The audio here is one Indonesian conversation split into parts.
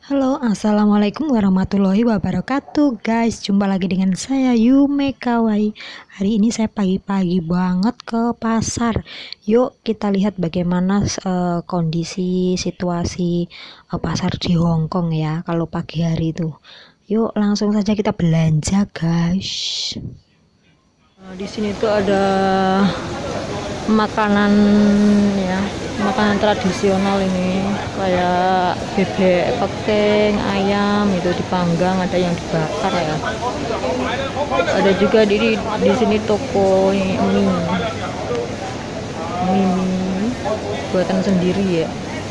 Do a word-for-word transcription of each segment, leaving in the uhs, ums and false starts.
Halo, assalamualaikum warahmatullahi wabarakatuh, guys. Jumpa lagi dengan saya Yume Kawaii. Hari ini saya pagi-pagi banget ke pasar. Yuk kita lihat bagaimana uh, kondisi situasi uh, pasar di Hong Kong ya. Kalau pagi hari itu, yuk langsung saja kita belanja, guys. Nah, di sini tuh ada makanan ya, makanan tradisional ini kayak bebek peking, ayam itu dipanggang, ada yang dibakar ya. Ada juga di di sini toko mie, mie buatan sendiri ya.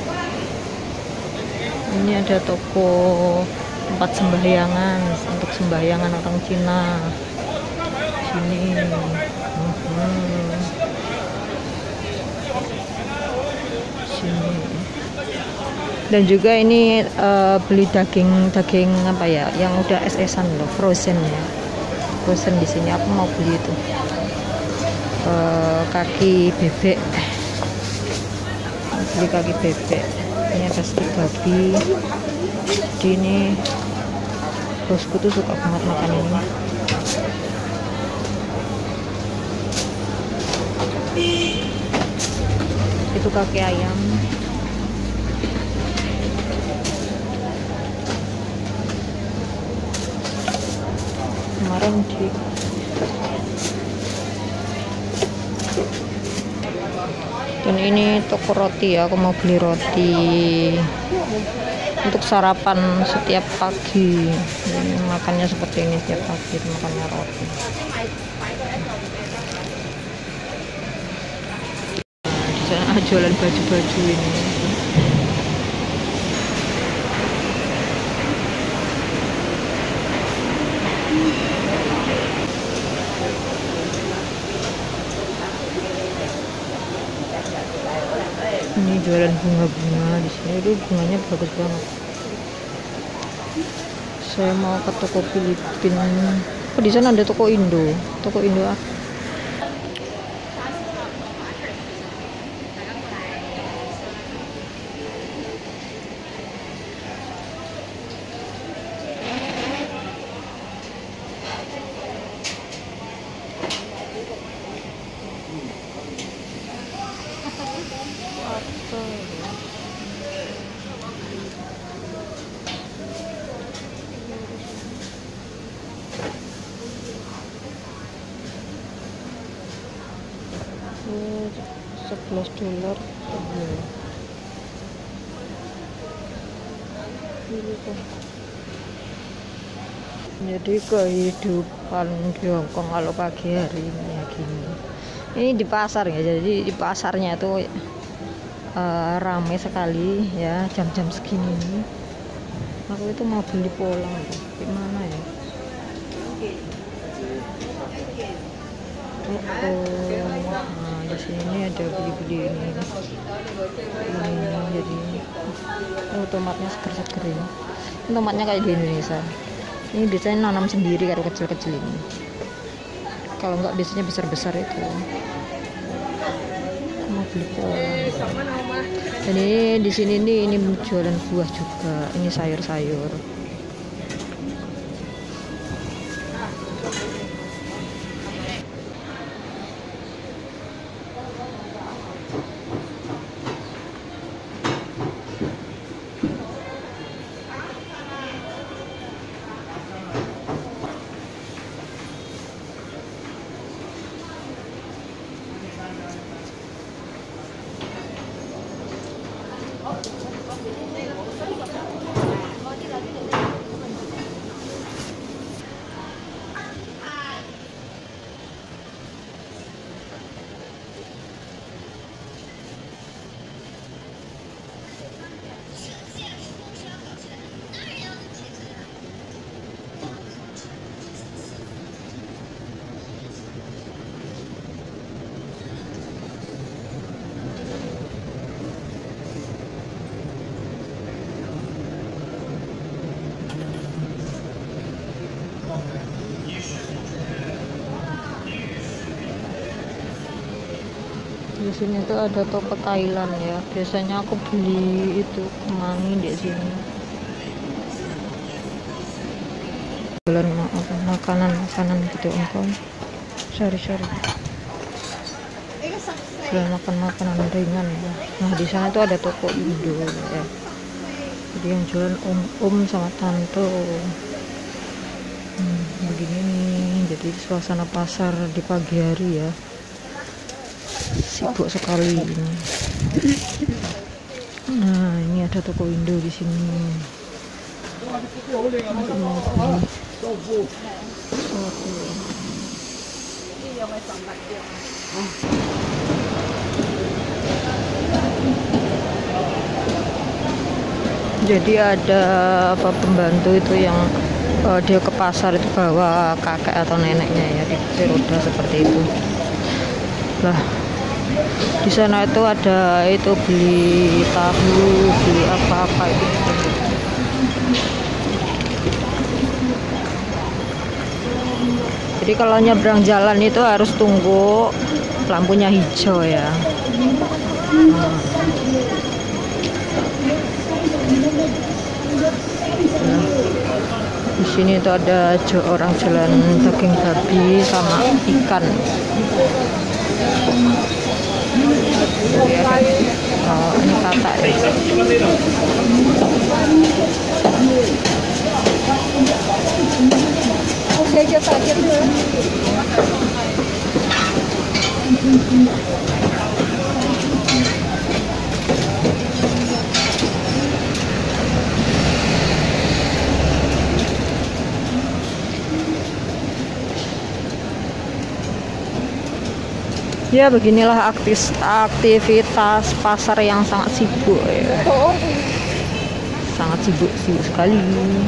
Ini ada toko tempat sembahyangan untuk sembahyangan orang Cina. Sini. Hmm. Dan juga ini uh, beli daging daging apa ya yang udah es-esan loh, frozen ya, frozen. Di sini aku mau beli itu uh, kaki bebek, beli kaki bebek. Ini ada stik babi. Jadi ini bosku tuh suka banget makan ini. Itu kaki ayam. Kemarin di dan ini toko roti ya, aku mau beli roti untuk sarapan setiap pagi. Ini makannya seperti ini setiap pagi, makannya roti. Nah, di sana jualan baju-baju ini. Ini jualan bunga-bunga. Di sini itu bunganya bagus banget. Saya mau ke toko Filipin. Oh, di sana ada toko Indo. Toko Indo apa? sebelas dolar. Jadi kehidupan di Hongkong kalau pagi hari ini ya gini. Ini di pasar ya, jadi di pasarnya itu uh, ramai sekali ya jam-jam segini. Aku itu mau beli polang, gimana ya? Oh, nah di sini ada beli-beli ini. Ini jadi oh, tomatnya seger-seger ini. Tomatnya kayak di Indonesia. Ini biasanya nanam sendiri kalau kecil-kecil ini. Kalau enggak biasanya besar-besar itu. Mau beli polang. Dan ini di sini nih ini jualan buah juga. Ini sayur-sayur. Di sini tuh ada toko Thailand ya. Biasanya aku beli itu kemangi di sini. jualan makanan makanan gitu engkau. Sorry sorry. Jualan makan makanan ringan ya. Nah di sana tuh ada toko Indo ya. Jadi yang jualan om om sama tante. Hmm, begini nih. Jadi suasana pasar di pagi hari ya. Sibuk sekali ini. Nah ini ada toko Indo di sini. Jadi ada apa pembantu itu yang uh, dia ke pasar itu bawa kakek atau neneknya ya di kursi roda seperti itu. Lah di sana itu ada itu beli tahu, beli apa-apa itu. Jadi kalau nyebrang jalan itu harus tunggu lampunya hijau ya. Hmm. Nah, di sini itu ada orang jualan daging babi sama ikan. Ya, oh, ini kata ya. Oke, kita dulu. Ya beginilah aktis, aktivitas pasar yang sangat sibuk ya. Sangat sibuk sibuk sekali.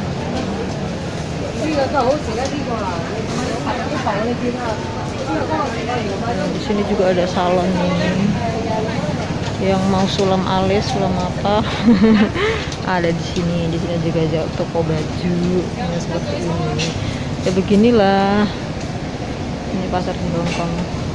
Nah, di sini juga ada salon ini. Yang mau sulam alis, sulam apa? Ada di sini. Di sini juga ada toko baju yang seperti ini. Ya beginilah. Ini pasar di Hongkong.